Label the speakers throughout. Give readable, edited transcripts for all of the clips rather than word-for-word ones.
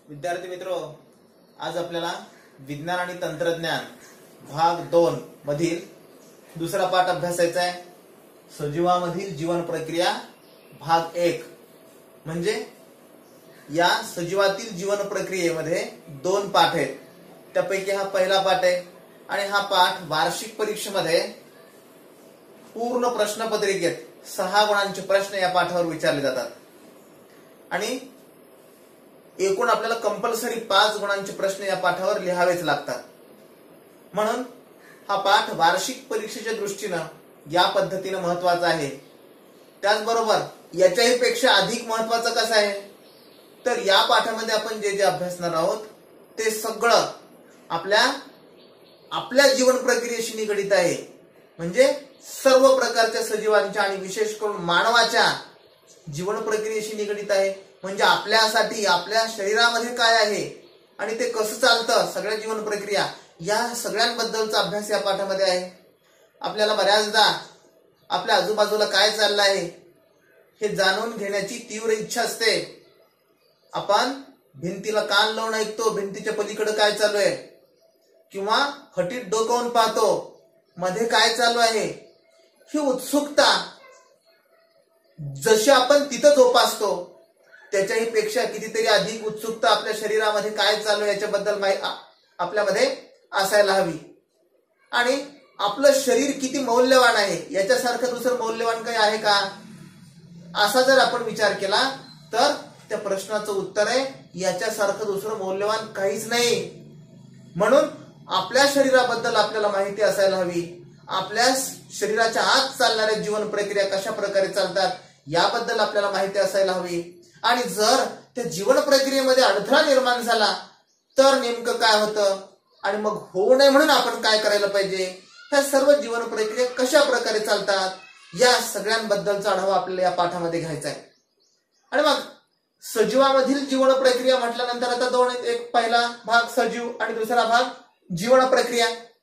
Speaker 1: विद्यार्थी मित्रो, आज आपल्याला विज्ञान आणि तंत्रज्ञान भाग 2 मधील दुसरा पाठ अभ्यासायचा आहे. सजीवामधील जीवन प्रक्रिया भाग 1. म्हणजे या सजीवातील जीवन प्रक्रियेमध्ये 2 पाठ आहेत. त्यापैकी हा पहिला पाठ आहे आणि हा पाठ वार्षिक परीक्षेमध्ये पूर्ण प्रश्नपत्रिकेत 6 गुणांचे प्रश्न या पाठावर विचारले जातात आणि एकूण आपल्याला कंपल्सरी 5 गुणांचे प्रश्न या पाठावर लिहावेच लागतात. म्हणून हा पाठ वार्षिक परीक्षेच्या दृष्टीनं या पद्धतीने महत्वाचा आहे. त्याचबरोबर याच्याही पेक्षा अधिक महत्वाचं कसं आहे तर या पाठामध्ये आपण जे जे अभ्यासणार आहोत ते सगळं आपल्या जीवन प्रक्रियेशी निगडित आहे. म्हणजे सर्व प्रकारच्या सजीवांच्या आणि विशेष करून मानवाच्या जीवन प्रक्रियेशी निगडित आहे. म्हणजे आपल्यासाठी आपल्या शरीरामध्ये काय आहे आणि ते कसं चालतं, सगळ्या जीवन प्रक्रिया या सगळ्यांबद्दलचा अभ्यास या पाठामध्ये आहे. आपल्याला बऱ्याचदा आपल्या आजूबाजूला काय चाललं आहे हे जाणून घेण्याची तीव्र इच्छा असते. आपण भिंतीला कान लावून ऐकतो, भिंतीच्या पलीकडे काय चालू आहे, किंवा फटीत डोकावून पाहतो मध्ये काय चालू आहे. ही उत्सुकता जशी आपण तिथं जोपासतो त्याच्याही पेक्षा कितीतरी अधिक उत्सुकता आपल्या शरीरामध्ये काय चालू आहे याच्याबद्दल आपल्यामध्ये असायला हवी. आणि आपलं शरीर किती मौल्यवान आहे याच्यासारखं दुसरं मौल्यवान काही आहे का, असा जर आपण विचार केला तर त्या प्रश्नाचं उत्तर आहे याच्यासारखं दुसरं मौल्यवान काहीच नाही. म्हणून आपल्या शरीराबद्दल आपल्याला माहिती असायला हवी. आपल्या शरीराच्या आत चालणाऱ्या जीवन प्रक्रिया कशा प्रकारे चालतात याबद्दल आपल्याला माहिती असायला हवी. आणि जर त्या जीवन प्रक्रियेमध्ये अडथळा निर्माण झाला तर नेमकं काय होतं आणि मग होऊ नये म्हणून आपण काय करायला पाहिजे, ह्या सर्व जीवन प्रक्रिया कशा प्रकारे चालतात या सगळ्यांबद्दलचा आढावा आपल्याला या पाठामध्ये घ्यायचा आहे. आणि मग सजीवामधील जीवन प्रक्रिया म्हटल्यानंतर आता 2 आहेत. एक पहिला भाग सजीव आणि दुसरा भाग जीवन प्रक्रिया.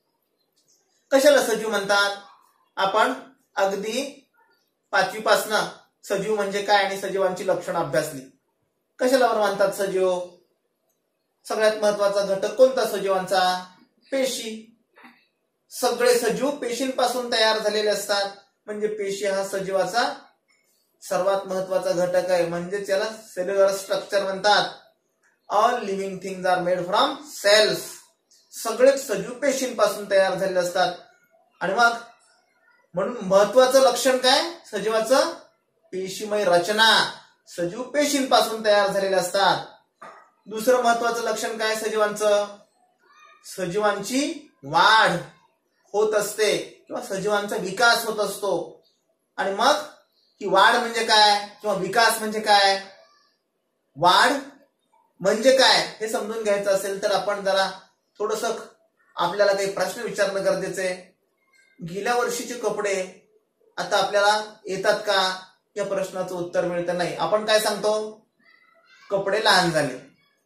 Speaker 1: कशाला सजीव म्हणतात, आपण अगदी 5वी पासनं सजीव म्हणजे काय आणि सजीवांची लक्षणं अभ्यासली. कशाला म्हणतात सजीव, सगळ्यात महत्वाचा घटक कोणता सजीवांचा, पेशी. सगळे सजीव पेशींपासून तयार झालेले असतात. म्हणजे पेशी हा सजीवाचा सर्वात महत्वाचा घटक आहे. म्हणजे त्याला सेल्युलर स्ट्रक्चर म्हणतात. All living things are made from cells. सगळेच सजीव पेशींपासून तयार झालेले असतात. आणि मग म्हणून महत्वाचं लक्षण काय सजीवाचं, पेशीमय रचना. सजीव पेशींपासून तयार झालेले असतात. दुसरं महत्वाचं लक्षण काय सजीवांचं, सजीवांची वाढ होत असते किंवा सजीवांचा विकास होत असतो. आणि मग ही वाढ म्हणजे काय किंवा विकास म्हणजे काय, वाढ म्हणजे काय हे समजून घ्यायचं असेल तर आपण जरा थोडंसं आपल्याला काही प्रश्न विचारणं गरजेचं आहे. गेल्या वर्षीचे कपडे आता आपल्याला येतात का या प्रश्नाचं उत्तर मिळतं नाही. आपण काय सांगतो, कपडे लहान झाले,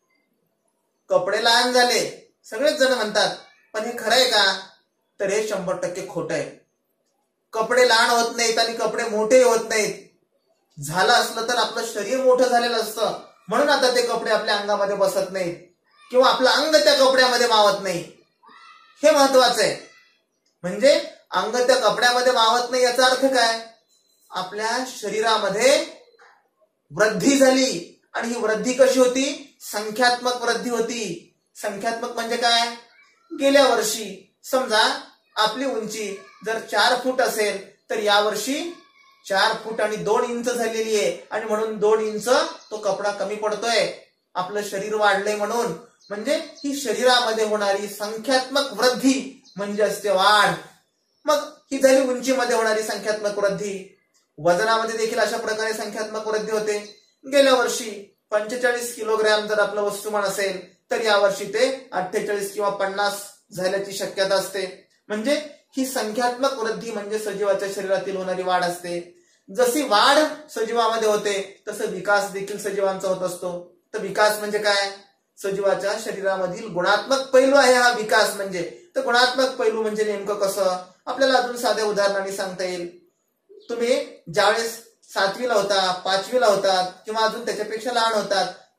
Speaker 1: कपडे लहान झाले सगळेच जण म्हणतात. पण हे खरं आहे का तर हे 100% खोटं आहे. कपडे लहान होत नाहीत आणि कपडे मोठे होत नाहीत. झालं असलं तर आपलं शरीर मोठं झालेलं असतं म्हणून आता ते कपडे आपल्या अंगामध्ये बसत नाहीत किंवा आपलं अंग त्या कपड्यामध्ये मावत नाही. हे महत्वाचं आहे. म्हणजे अंग त्या कपड्यामध्ये मावत नाही याचा अर्थ काय, आपल्या शरीरामध्ये वृद्धी झाली. आणि ही वृद्धी कशी होती, संख्यात्मक वृद्धी होती. संख्यात्मक म्हणजे काय, गेल्या वर्षी समजा आपली उंची जर 4 फूट असेल तर यावर्षी 4 फूट आणि 2 इंच झालेली आहे आणि म्हणून 2 इंच तो कपडा कमी पडतोय. आपलं शरीर वाढलंय म्हणून. म्हणजे ही शरीरामध्ये होणारी संख्यात्मक वृद्धी म्हणजे असते वाढ. मग ही झाली उंचीमध्ये होणारी संख्यात्मक वृद्धी. वजनामध्ये देखील अशा प्रकारे संख्यात्मक वृद्धी होते. गेल्या वर्षी 45 किलोग्रॅम जर आपलं वस्तुमान असेल तर यावर्षी ते 48 किंवा 50 झाल्याची शक्यता असते. म्हणजे ही संख्यात्मक वृद्धी म्हणजे सजीवाच्या शरीरातील होणारी वाढ असते. जशी वाढ सजीवामध्ये होते तसं विकास देखील सजीवांचा होत असतो. तर विकास म्हणजे काय, सजीवाच्या शरीरामधील गुणात्मक पैलू आहे हा विकास म्हणजे. तर गुणात्मक पैलू म्हणजे नेमकं कसं आपल्याला अजून साध्या उदाहरणाने सांगता येईल. तुम्ही ज्यावेळेस 7वीला होता, 5वीला होतात किंवा अजून त्याच्यापेक्षा लहान होतात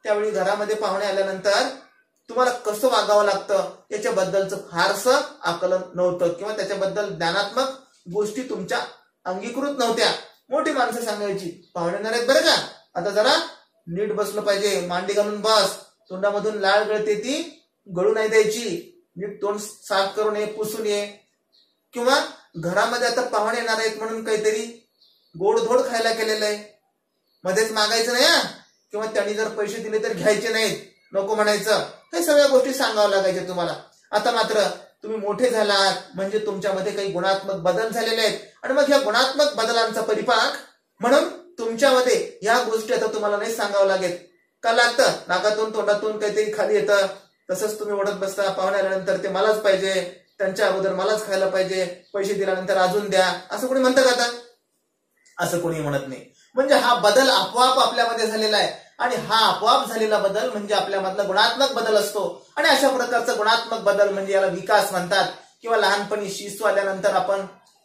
Speaker 1: त्यावेळी घरामध्ये पाहुणे आल्यानंतर तुम्हाला कसं वागावं लागतं याच्याबद्दलचं फारसं आकलन नव्हतं किंवा त्याच्याबद्दल ज्ञानात्मक गोष्टी तुमच्या अंगीकृत नव्हत्या. मोठी माणसं सांगायची पाहुणे येणार आहेत बरं का, आता जरा नीट बसलं पाहिजे, मांडी घालून बस, तोंडामधून लाळ गळते ती गळू नाही द्यायची, नीट तोंड साफ करून ये, पुसून ये. किंवा घरामध्ये आता पाहुणे येणार आहेत म्हणून काहीतरी गोडधोड खायला केलेलं आहे, मध्येच मागायचं नाही किंवा त्यांनी जर पैसे दिले तर घ्यायचे नाहीत, नको म्हणायचं. हे सगळ्या गोष्टी सांगाव्या लागायच्या तुम्हाला. आता मात्र तुम्ही मोठे झालात म्हणजे तुमच्यामध्ये काही गुणात्मक बदल झालेले आहेत आणि मग ह्या गुणात्मक बदलांचा परिपाक म्हणून तुमच्यामध्ये ह्या गोष्टी आता तुम्हाला नाही सांगावं लागेल. का लागतं? नाकातून तोंडातून काहीतरी खाली येतं, तसंच तुम्ही ओढत बसता. पाहुणे आल्यानंतर ते मलाच पाहिजे, त्यांच्या अगोदर मलाच खायला पाहिजे, पैसे दिल्यानंतर अजून द्या, असं कोणी म्हणतं का? आता असं कोणी म्हणत नाही. म्हणजे हा बदल आपोआप आपल्यामध्ये झालेला आहे आणि हा आपोआप झालेला बदल म्हणजे आपल्यामधला गुणात्मक बदल असतो. आणि अशा प्रकारचा गुणात्मक बदल म्हणजे याला विकास म्हणतात. किंवा लहानपणी शिस्तू आल्यानंतर आपण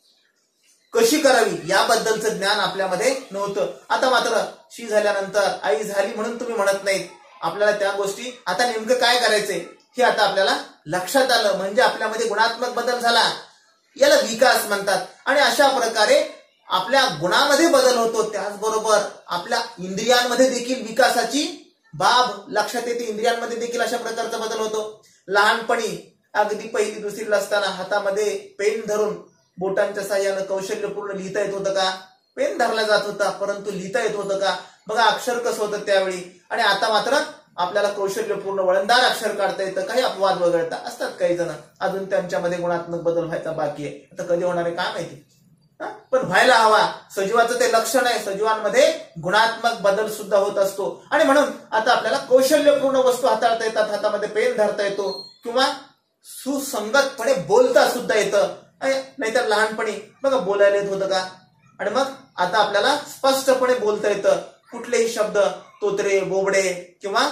Speaker 1: कशी करावी याबद्दलचं ज्ञान आपल्यामध्ये नव्हतं. आता मात्र शी झाल्यानंतर आई झाली म्हणून तुम्ही म्हणत नाहीत, आपल्याला त्या गोष्टी आता नेमकं काय करायचंय हे आता आपल्याला लक्षात आलं, म्हणजे आपल्यामध्ये गुणात्मक बदल झाला, याला विकास म्हणतात. आणि अशा प्रकारे आपल्या गुणामध्ये बदल होतो, त्याचबरोबर आपल्या इंद्रियांमध्ये देखील विकासाची बाब लक्षात येते. इंद्रियांमध्ये देखील अशा प्रकारचा बदल होतो. लहानपणी अगदी पहिली दुसरीला असताना हातामध्ये पेन धरून बोटांच्या साह्यानं कौशल्यपूर्ण लिहिता येत होतं का? पेन धरला जात होता परंतु लिहिता येत होतं का? बघा अक्षर कसं होतं त्यावेळी. आणि आता मात्र आपल्याला कौशल्यपूर्ण वळणदार अक्षर काढता येतं. काही अपवाद वगळता असतात काही जण, अजून त्यांच्यामध्ये गुणात्मक बदल व्हायचा बाकी आहे. आता कधी होणार आहे काय माहिती, पण व्हायला हवा. सजीवाचं ते लक्षण आहे, सजीवांमध्ये गुणात्मक बदल सुद्धा होत असतो. आणि म्हणून आता आपल्याला कौशल्यपूर्ण वस्तू हाताळता येतात, हातामध्ये पेन धरता येतो किंवा सुसंगतपणे बोलता सुद्धा येतं. नाहीतर लहानपणी बघा बोलायला येत होतं का? आणि मग आता आपल्याला स्पष्टपणे बोलता येतं. कुठलेही शब्द तोतरे, बोबडे किंवा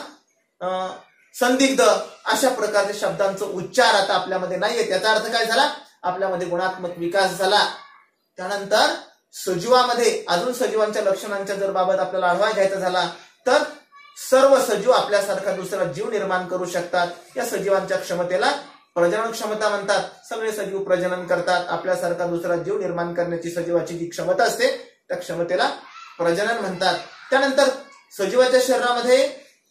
Speaker 1: संदिग्ध अशा प्रकारच्या शब्दांचा उच्चार आता आपल्यामध्ये नाहीये. त्याचा अर्थ काय झाला? आपल्यामध्ये गुणात्मक विकास झाला. त्यानंतर सजीवामध्ये अजून सजीवांच्या लक्षणांच्या जर बाबत आपल्याला आढावा घ्यायचा झाला तर सर्व सजीव आपल्यासारखा दुसरा जीव निर्माण करू शकतात. या सजीवांच्या क्षमतेला प्रजनन क्षमता म्हणतात. सगळे सजीव प्रजनन करतात. आपल्यासारखा दुसरा जीव निर्माण करण्याची सजीवाची जी क्षमता असते त्या क्षमतेला प्रजनन म्हणतात. त्यानंतर सजीवाच्या शरीरामध्ये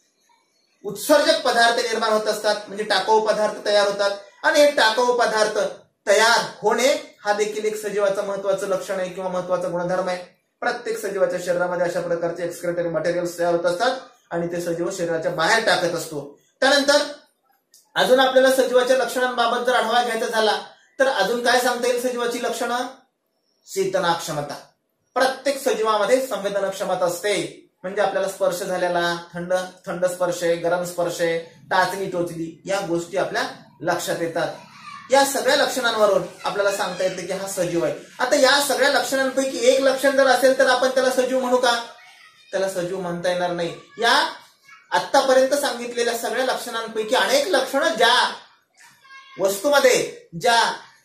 Speaker 1: उत्सर्जक पदार्थ निर्माण होत असतात, म्हणजे टाकाऊ पदार्थ तयार होतात. आणि हे टाकाऊ पदार्थ तयार होणे हा देखील एक सजीवाचं महत्वाचं लक्षण आहे किंवा महत्वाचा गुणधर्म आहे. प्रत्येक सजीवाच्या शरीरामध्ये अशा प्रकारचे एक्सक्रेटरी मटेरियल्स तयार होत असतात आणि ते सजीव शरीराच्या बाहेर टाकत असतो. त्यानंतर अजून आपल्याला सजीवाच्या लक्षणांबाबत जर आढावा घ्यायचा झाला तर अजून काय सांगता येईल? सजीवाची लक्षणं, चेतना क्षमता. प्रत्येक सजीवामध्ये संवेदना क्षमता असते, म्हणजे आपल्याला स्पर्श झालेला, थंड स्पर्श आहे, गरम स्पर्श आहे, टाचणी टोचली, या गोष्टी आपल्या लक्षात येतात. या सगळ्या लक्षणांवरून आपल्याला सांगता येते की हा सजीव आहे. आता या सगळ्या लक्षणांपैकी एक लक्षण जर असेल तर आपण त्याला सजीव म्हणू का? त्याला सजीव म्हणता येणार नाही. या आतापर्यंत सांगितलेल्या सगळ्या लक्षणांपैकी अनेक लक्षणं ज्या वस्तूमध्ये, ज्या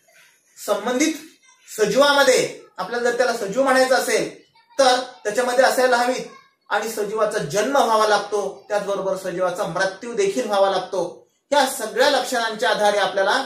Speaker 1: संबंधित सजीवामध्ये आपल्याला जर त्याला सजीव म्हणायचं असेल तर त्याच्यामध्ये असायला हवीत. आणि सजीवाचा जन्म व्हावा लागतो, त्याचबरोबर सजीवाचा मृत्यू देखील व्हावा लागतो. या सगळ्या लक्षणांच्या आधारे आपल्याला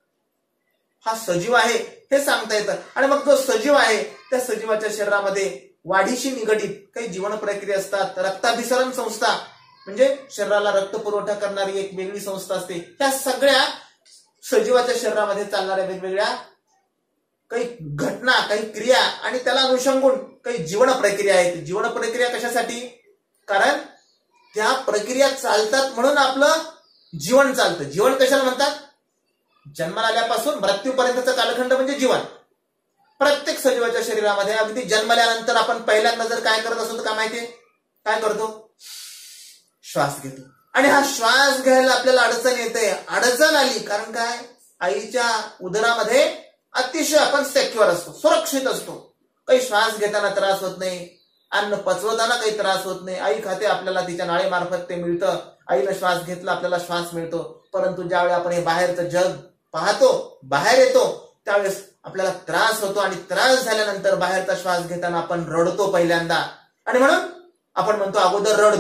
Speaker 1: हा सजीव आहे हे सांगता येतं. आणि मग जो सजीव आहे त्या सजीवाच्या शरीरामध्ये वाढीशी निगडीत काही जीवन प्रक्रिया असतात. रक्ताभिसरण संस्था म्हणजे शरीराला रक्त पुरवठा करणारी एक वेगळी संस्था असते. ह्या सगळ्या सजीवाच्या शरीरामध्ये चालणाऱ्या वेगवेगळ्या काही घटना, काही क्रिया आणि त्याला अनुषंगून काही जीवन प्रक्रिया आहेत. जीवन प्रक्रिया कशासाठी? कारण त्या प्रक्रिया चालतात म्हणून आपलं जीवन चालतं. जीवन कशाला म्हणतात? जन्माला आल्यापासून मृत्यूपर्यंतचा कालखंड म्हणजे जीवन. प्रत्येक सजीवाच्या शरीरामध्ये अगदी जन्मल्यानंतर आपण पहिल्यांदा जर काय करत असतो तर काय माहितीये? काय करतो? श्वास घेतो. आणि हा श्वास घ्यायला आपल्याला अडचण येते. अडचण आली कारण काय? आईच्या उदरामध्ये अतिशय आपण सेक्युअर असतो, सुरक्षित असतो. काही श्वास घेताना त्रास होत नाही, अन्न पचवताना काही त्रास होत नाही. आई खाते, आपल्याला तिच्या नाळेमार्फत ते मिळतं. आईनं श्वास घेतला आपल्याला श्वास मिळतो. परंतु ज्यावेळी आपण हे बाहेरचं जग पाहतो, बाहेर येतो, त्यावेळेस आपल्याला त्रास होतो. आणि त्रास झाल्यानंतर बाहेरचा श्वास घेताना आपण रडतो पहिल्यांदा. आणि म्हणून आपण म्हणतो अगोदर रडतो.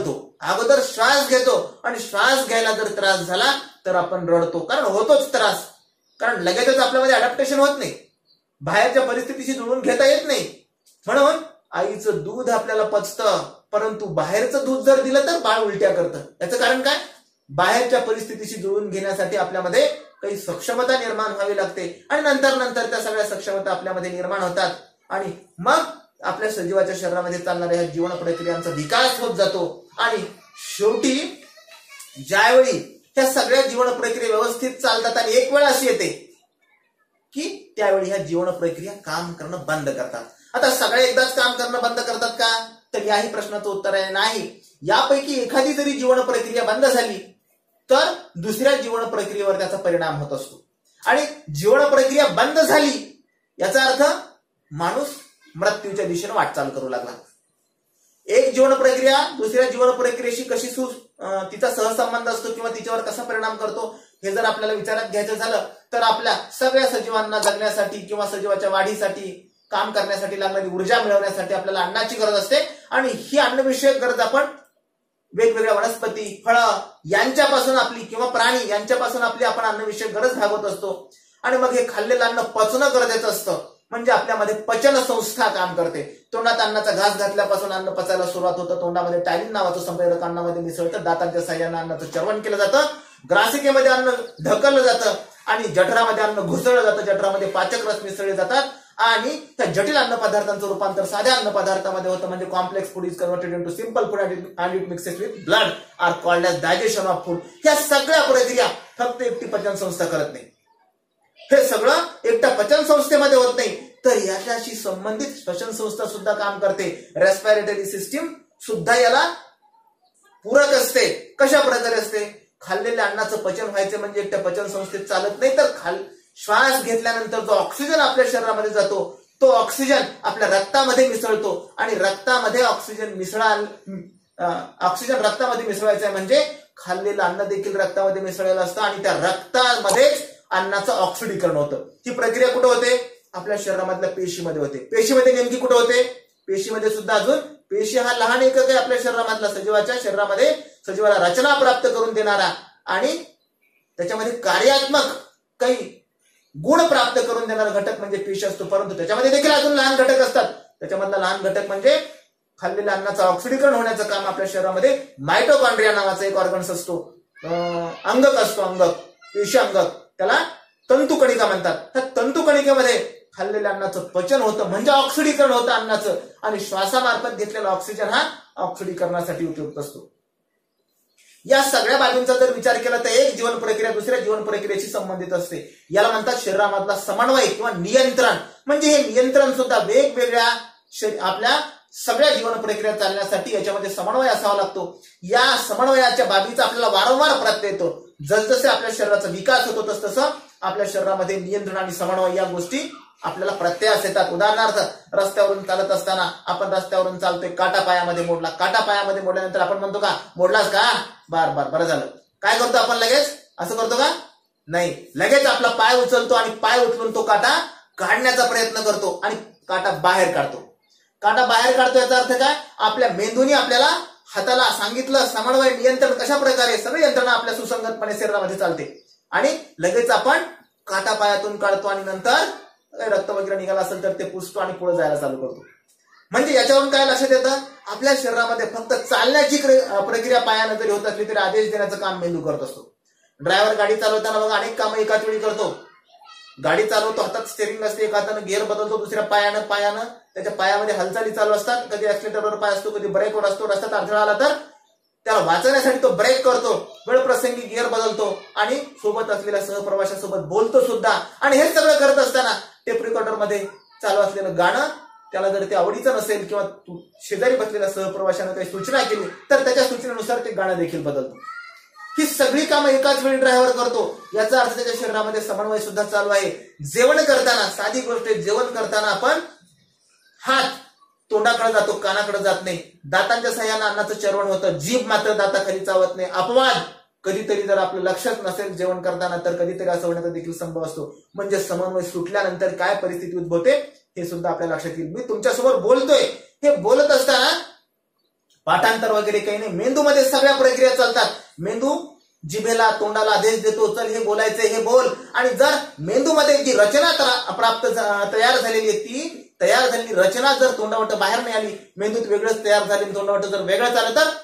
Speaker 1: अगोदर श्वास घेतो आणि श्वास घ्यायला जर त्रास झाला तर आपण रडतो, कारण होतोच त्रास, कारण लगेचच आपल्यामध्ये अडॅप्टेशन होत नाही, बाहेरच्या परिस्थितीशी जुळून घेता येत नाही. म्हणून आईचं दूध आपल्याला पचतं, परंतु बाहेरचं दूध जर दिलं तर बाळ उलट्या करतं. याचं कारण काय? बाहेरच्या परिस्थितीशी जुळून घेण्यासाठी आपल्यामध्ये काही सक्षमता निर्माण व्हावी लागते आणि नंतर त्या सगळ्या सक्षमता आपल्यामध्ये निर्माण होतात आणि मग आपल्या सजीवाच्या शरीरामध्ये चालणाऱ्या ह्या जीवन प्रक्रियांचा विकास होत जातो आणि शेवटी ज्यावेळी ह्या सगळ्या जीवन प्रक्रिया व्यवस्थित चालतात आणि एक वेळ अशी येते की त्यावेळी ह्या जीवन प्रक्रिया काम करणं बंद करतात. आता सगळे एकदाच काम करणं बंद करतात का? तर याही प्रश्नाचं उत्तर आहे नाही. यापैकी एखादी जरी जीवन प्रक्रिया बंद झाली तर दुसऱ्या जीवन प्रक्रियेवर त्याचा परिणाम होत असतो आणि जीवन प्रक्रिया बंद झाली याचा अर्थ माणूस मृत्यूच्या दिशेने वाटचाल करू लागला. एक जीवन प्रक्रिया दुसऱ्या जीवन प्रक्रियेशी कशी तिचा सहसंबंध असतो किंवा तिच्यावर कसा परिणाम करतो हे जर आपल्याला विचारात घ्यायचं झालं तर आपल्या सगळ्या सजीवांना जगण्यासाठी किंवा सजीवाच्या वाढीसाठी काम करण्यासाठी लागणारी ऊर्जा मिळवण्यासाठी आपल्याला अन्नाची गरज असते आणि ही अन्नविषयक गरज आपण वेगवेगळ्या वनस्पती, फळं यांच्यापासून आपली किंवा प्राणी यांच्यापासून आपली आपण अन्नविषयक गरज भागवत असतो आणि मग हे खाल्लेलं अन्न पचणं गरजेचं असतं. म्हणजे आपल्यामध्ये पचन संस्था काम करते. तोंडात अन्नाचा घास घातल्यापासून अन्न पचायला सुरुवात होतं. तोंडामध्ये टॅलिन नावाचं संप्रेरक अन्नामध्ये मिसळतं. दातांच्या साह्यानं अन्नाचं चर्वण केलं जातं. ग्रासिकेमध्ये अन्न ढकललं जातं आणि जठरामध्ये अन्न घुसळलं जातं. जठरामध्ये पाचक रस मिसळले जातात आणि त्या जटिल अन्न पदार्थांचं रूपांतर साध्या अन्न पदार्थामध्ये होतं. म्हणजे complex food is converted into simple food and it mixes with blood are called as digestion of food. या सगळ्या प्रक्रिया फक्त एकटी पचन संस्था करत नाही. हे सगळं एकट्या पचन संस्थेमध्ये होत नाही तर याच्याशी संबंधित श्वसन संस्था सुद्धा काम करते. रेस्पिरेटरी सिस्टीम सुद्धा याला पूरक असते. कशा प्रकारे असते? खाल्लेल्या अन्नाचं पचन व्हायचं म्हणजे एकट्या पचन संस्थेत चालत नाही तर श्वास घेतल्यानंतर जो ऑक्सिजन आपल्या शरीरामध्ये जातो तो ऑक्सिजन आपल्या रक्तामध्ये मिसळतो आणि रक्तामध्ये ऑक्सिजन रक्तामध्ये मिसळायचं आहे म्हणजे खाल्लेलं अन्न देखील रक्तामध्ये मिसळलेलं असतं आणि त्या रक्तामध्येच अन्नाचं ऑक्सिडीकरण होतं. ही प्रक्रिया कुठे होते? आपल्या शरीरामधल्या पेशीमध्ये होते. पेशीमध्ये नेमकी कुठे होते? पेशीमध्ये सुद्धा अजून पेशी हा लहान एकक आहे आपल्या शरीरामधला. सजीवाच्या शरीरामध्ये सजीवाला रचना प्राप्त करून देणारा आणि त्याच्यामध्ये कार्यात्मक काही गुण प्राप्त करून देणारा घटक म्हणजे पेशी असतो. परंतु त्याच्यामध्ये देखील अजून लहान घटक असतात. त्याच्यामधला लहान घटक म्हणजे खाल्लेल्या अन्नाचं ऑक्सिडीकरण होण्याचं काम आपल्या शरीरामध्ये मायटोकॉन्ड्रिया नावाचा एक ऑर्गन्स असतो, अंगक असतो, अंगक, पेशी अंगक, त्याला तंतुकणिका म्हणतात. त्या तंतुकणिकेमध्ये खाल्लेल्या अन्नाचं पचन होतं म्हणजे ऑक्सिडीकरण होतं अन्नाचं आणि श्वासामार्फत घेतलेला ऑक्सिजन हा ऑक्सिडीकरणासाठी उपयुक्त असतो. या सगळ्या बाबींचा जर विचार केला तर एक जीवन प्रक्रिया दुसऱ्या जीवन प्रक्रियेशी संबंधित असते. याला म्हणतात शरीरामधला समन्वय किंवा नियंत्रण. म्हणजे हे नियंत्रण सुद्धा वेगवेगळ्या आपल्या सगळ्या जीवन प्रक्रिया चालण्यासाठी याच्यामध्ये समन्वय असावा लागतो. या समन्वयाच्या बाबीचा आपल्याला वारंवार प्रत्यय येतो. जसजसे आपल्या शरीराचा विकास होतो तसतसं आपल्या शरीरामध्ये नियंत्रण आणि समन्वय या गोष्टी आपल्याला प्रत्ययास येतात. उदाहरणार्थ रस्त्यावरून चालत असताना आपण रस्त्यावरून चालतोय, काटा पायामध्ये मोडला. काटा पायामध्ये मोडल्यानंतर आपण म्हणतो का मोडलास का? बरं झालं. काय करतो आपण? लगेच असं करतो का? नाही. लगेच आपला पाय उचलतो आणि पाय उचलून तो काटा काढण्याचा प्रयत्न करतो आणि काटा बाहेर काढतो. काटा बाहेर काढतो याचा अर्थ काय? आपल्या मेंदूने आपल्याला हाताला सांगितलं समन्वय नियंत्रण कशा प्रकारे सगळी यंत्रणा आपल्या सुसंगतपणे शरीरामध्ये चालते आणि लगेच आपण काटा पायातून काढतो आणि नंतर रक्त वगैरे निघाला असेल तर ते पुसतो आणि पुढे जायला चालू करतो. म्हणजे याच्यावरून काय लक्षात येतं? आपल्या शरीरामध्ये फक्त चालण्याची प्रक्रिया पायानं जरी होत असली तरी आदेश देण्याचं काम मेंदू करत असतो. ड्रायव्हर गाडी चालवताना बघा अनेक कामं एकाच वेळी करतो. गाडी चालवतो, हातात स्टेरिंग असते, एका हातानं गिअर बदलतो, दुसऱ्या पायानं त्याच्या पायामध्ये हालचाली चालू असतात. कधी ऍक्सिलेटरवर पाय असतो, कधी ब्रेकवर असतो. रस्त्यात अडथळा आला तर त्याला वाचवण्यासाठी तो ब्रेक करतो, वेळ प्रसंगी गिअर बदलतो आणि सोबत असलेल्या सहप्रवाशासोबत बोलतो सुद्धा. आणि हे सगळं करत असताना टेप रेकॉर्डर मध्ये चालू असलेलं गाणं त्याला जर ते आवडीचं नसेल किंवा शेजारी बसलेल्या सहप्रवाशानं काही सूचना केली तर त्याच्या सूचनेनुसार ते गाणं देखील बदलतो. ही सगळी कामं एकाच वेळी ड्रायव्हर करतो. याचा अर्थ त्याच्या शरीरामध्ये समन्वय सुद्धा चालू आहे. जेवण करताना साधी गोष्ट आहे, जेवण करताना आपण हात तोंडाकडे जातो, कानाकडे जात नाही. दातांच्या साह्यानं अन्नाचं चर्वण होतं, जीभ मात्र दाताखाली चावत नाही. अपवाद कधीतरी जर आपलं लक्षात नसेल जेवण करताना तर कधीतरी असं होण्याचा देखील संभव असतो. म्हणजे समन्वय सुटल्यानंतर काय परिस्थिती उद्भवते हे सुद्धा आपल्या लक्षात येईल. मी तुमच्यासमोर बोलतोय, हे बोलत असताना पाठांतर वगैरे काही नाही, मेंदूमध्ये सगळ्या प्रक्रिया चालतात. मेंदू जिभेला तोंडाला आदेश देतो, चल हे बोलायचंय हे बोल. आणि जर मेंदूमध्ये जी रचना तयार झालेली आहे, ती तयार झालेली रचना जर तोंडावट बाहेर नाही आली, मेंदूत वेगळंच तयार झाले, तोंडावट जर वेगळं झालं तर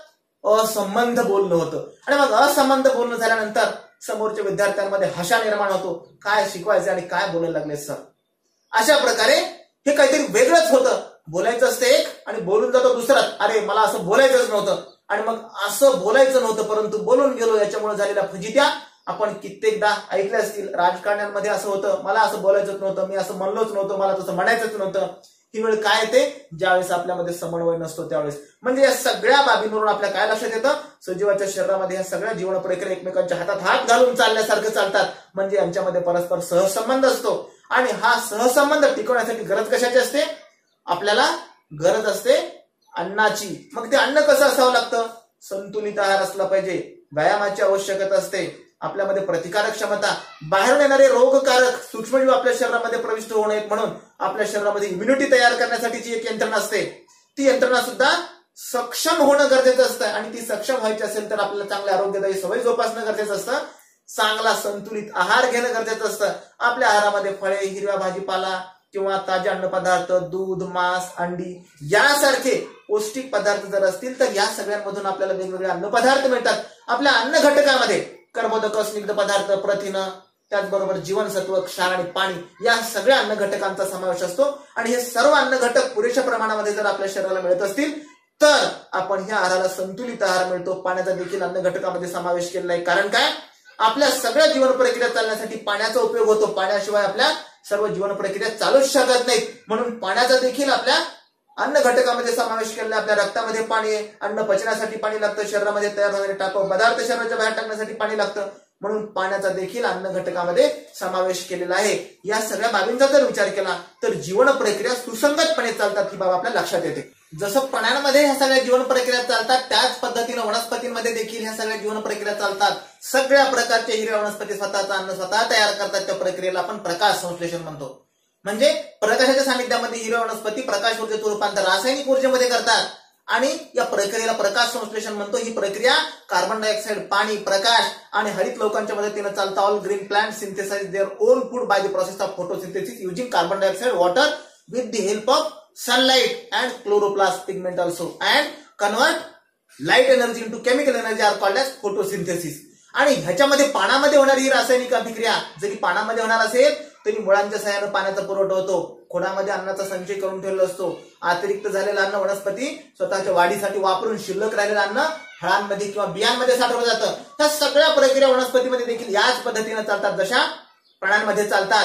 Speaker 1: असंबंध बोलणं होतं. आणि मग असंबंध बोलणं झाल्यानंतर समोरच्या विद्यार्थ्यांमध्ये हशा निर्माण होतो, काय शिकवायचे आणि काय बोलायला लागले सर. अशा प्रकारे हे काहीतरी वेगळंच होतं. बोलायचं असतं एक आणि बोलून जातो दुसरं. अरे मला असं बोलायचंच नव्हतं, आणि मग असं बोलायचं नव्हतं परंतु बोलून गेलो, याच्यामुळे झालेल्या फजित्या आपण कित्येकदा ऐकल्या असतील. राजकारण्यांमध्ये असं होतं, मला असं बोलायचंच नव्हतं, मी असं म्हणलोच नव्हतं, मला तसं म्हणायचंच नव्हतं. ही वेळ काय येते, ज्यावेळेस आपल्यामध्ये समन्वय नसतो त्यावेळेस. म्हणजे या सगळ्या बाबींवरून आपल्या काय लक्षात येतं, सजीवाच्या शरीरामध्ये ह्या सगळ्या जीवन प्रक्रिया एकमेकांच्या हातात हात घालून चालल्यासारखं चालतात. म्हणजे यांच्यामध्ये परस्पर सहसंबंध असतो. आणि हा सहसंबंध टिकवण्यासाठी गरज कशाची असते, आपल्याला गरज असते अन्नाची. मग ते अन्न कसं असावं लागतं, संतुलित आहार असला पाहिजे, व्यायामाची आवश्यकता असते, आपल्यामध्ये प्रतिकारक क्षमता, बाहेरून येणारे रोगकारक सूक्ष्मजीव आपल्या शरीरामध्ये प्रविष्ट होऊ नयेत म्हणून आपल्या शरीरामध्ये इम्युनिटी तयार करण्यासाठीची एक यंत्रणा असते. ती यंत्रणा सुद्धा सक्षम होणं गरजेचं असतं. आणि ती सक्षम व्हायची असेल तर आपल्याला चांगल्या आरोग्यदायी सवय जोपासणं गरजेचं असतं, चांगला संतुलित आहार घेणं गरजेचं असतं. आपल्या आहारामध्ये फळे, हिरव्या भाजीपाला किंवा ताजे अन्नपदार्थ, दूध, मांस, अंडी यासारखे पौष्टिक पदार्थ जर असतील तर या सगळ्यांमधून आपल्याला वेगवेगळे अन्नपदार्थ मिळतात. आपल्या अन्न घटकामध्ये कर्बोदक, स्निग्ध पदार्थ, प्रथिनं, त्याचबरोबर जीवनसत्व, क्षार आणि पाणी या सगळ्या अन्न घटकांचा समावेश असतो. आणि हे सर्व अन्न घटक पुरेशा प्रमाणामध्ये जर आपल्या शरीराला मिळत असतील तर आपण ह्या आहाराला संतुलित आहार मिळतो. पाण्याचा देखील अन्न घटकामध्ये समावेश केलेला आहे. कारण काय, आपल्या सगळ्या जीवन प्रक्रिया चालण्यासाठी पाण्याचा उपयोग होतो. पाण्याशिवाय आपल्या सर्व जीवन प्रक्रिया चालूच शकत नाहीत. म्हणून पाण्याचा देखील आपल्या अन्न घटकामध्ये समावेश केलेला. आपल्या रक्तामध्ये पाणी आहे, अन्न पचण्यासाठी पाणी लागतं, शरीरामध्ये तयार होणारे टाकाऊ पदार्थ शरीराच्या बाहेर टाकण्यासाठी पाणी लागतं. म्हणून पाण्याचा देखील अन्न घटकामध्ये समावेश केलेला आहे. या सगळ्या बाबींचा जर विचार केला तर जीवन प्रक्रिया सुसंगतपणे चालतात ही बाब आपल्या लक्षात येते. जसं प्राण्यांमध्ये ह्या सगळ्या जीवन प्रक्रिया चालतात त्याच पद्धतीनं वनस्पतींमध्ये देखील ह्या सगळ्या जीवन प्रक्रिया चालतात. सगळ्या प्रकारच्या हिरव्या वनस्पती स्वतःचा अन्न स्वतः तयार करतात. त्या प्रक्रियेला आपण प्रकाश संश्लेषण म्हणतो. म्हणजे प्रकाशाच्या सानिध्यामध्ये हिरव्या वनस्पती प्रकाश ऊर्जेचं रूपांतर रासायनिक ऊर्जेमध्ये करतात आणि या प्रक्रियेला प्रकाश संश्लेषण म्हणतो. ही प्रक्रिया कार्बन डायऑक्साईड, पाणी, प्रकाश आणि हरित लोकांच्या मदतीने चालतं. All green plant synthesize their own food by the process of photosynthesis using carbon dioxide, water with the help of sunlight and chloroplast pigment also and convert light energy into chemical energy are called as photosynthesis. आणि ह्याच्यामध्ये पाण्यामध्ये होणारी ही रासायनिक अभिक्रिया जरी पाण्यामध्ये होणार असेल तरी मुळांच्या सहाय्याने पाण्याचा पुरवठा होतो. खोडामध्ये अन्नाचा संचय करून ठेवलेला असतो. अतिरिक्त झालेलं अन्न वनस्पती स्वतःच्या वाढीसाठी वापरून शिल्लक राहिलेलं अन्न फळांमध्ये किंवा बियांमध्ये साठवलं जातं. त्या सगळ्या प्रक्रिया वनस्पतीमध्ये देखील याच पद्धतीने चालतात जशा प्राण्यांमध्ये चालतात.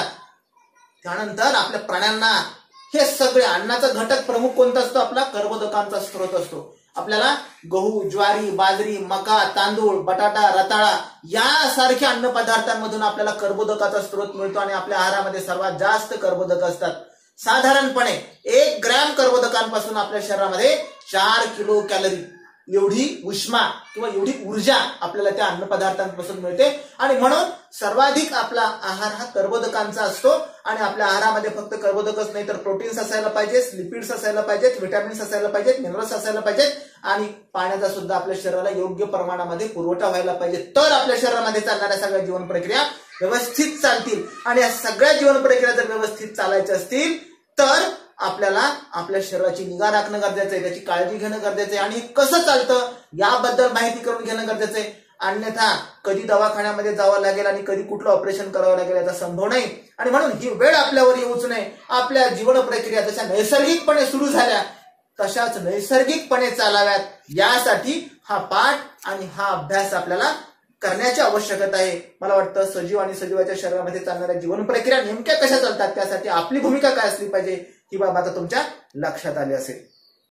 Speaker 1: त्यानंतर आपल्या प्राण्यांना हे सगळे अन्नाचा घटक प्रमुख कोणता असतो, आपला कर्बोदकांचा स्रोत असतो. आपल्याला गहू, ज्वारी, बाजरी, मका, तांदूळ, बटाटा, रताळा यासारख्या अन्न पदार्थांमधून आपल्याला कर्बोदकाचा स्रोत मिळतो आणि आपल्या आहारामध्ये सर्वात जास्त कर्बोदक असतात. साधारणपणे 1 ग्रॅम कर्बोदकांपासून आपल्या शरीरामध्ये 4 किलो कॅलरी एवढी उष्मा किंवा एवढी ऊर्जा आपल्याला त्या अन्न पदार्थांपासून मिळते. आणि म्हणून सर्वाधिक आपला आहार हा कर्बोदकांचा असतो. आणि आपल्या आहारामध्ये फक्त कर्बोदकच नाही तर प्रोटीन्स असायला पाहिजेत, लिपिड्स असायला पाहिजेत, विटॅमिन्स असायला पाहिजेत, मिनरल्स असायला पाहिजेत आणि पाण्याचा सुद्धा आपल्या शरीराला योग्य प्रमाणामध्ये पुरवठा व्हायला पाहिजे. तर आपल्या शरीरामध्ये चालणाऱ्या सगळ्या जीवन प्रक्रिया व्यवस्थित चालतील. आणि या सगळ्या जीवन प्रक्रिया जर व्यवस्थित चालायच्या असतील तर आपल्याला आपल्या शरीराची निगा राखणं गरजेचं आहे, त्याची काळजी घेणं गरजेचं आहे आणि कसं चालतं याबद्दल माहिती करून घेणं गरजेचं आहे. अन्यथा कधी दवाखान्यामध्ये जावं लागेल आणि कधी कुठलं ऑपरेशन करावं लागेल याचा संभव नाही. आणि म्हणून ही वेळ आपल्यावर येऊच नये. आपल्या जीवन प्रक्रिया जशा नैसर्गिकपणे सुरू झाल्या तशाच नैसर्गिकपणे चालाव्यात यासाठी हा पाठ आणि हा अभ्यास आपल्याला करण्याची आवश्यकता आहे. मला वाटतं सजीव आणि सजीवाच्या शरीरामध्ये चालणाऱ्या जीवन प्रक्रिया नेमक्या कशा चालतात त्यासाठी आपली भूमिका काय असली पाहिजे ही बाब आता तुमच्या लक्षात आली असेल.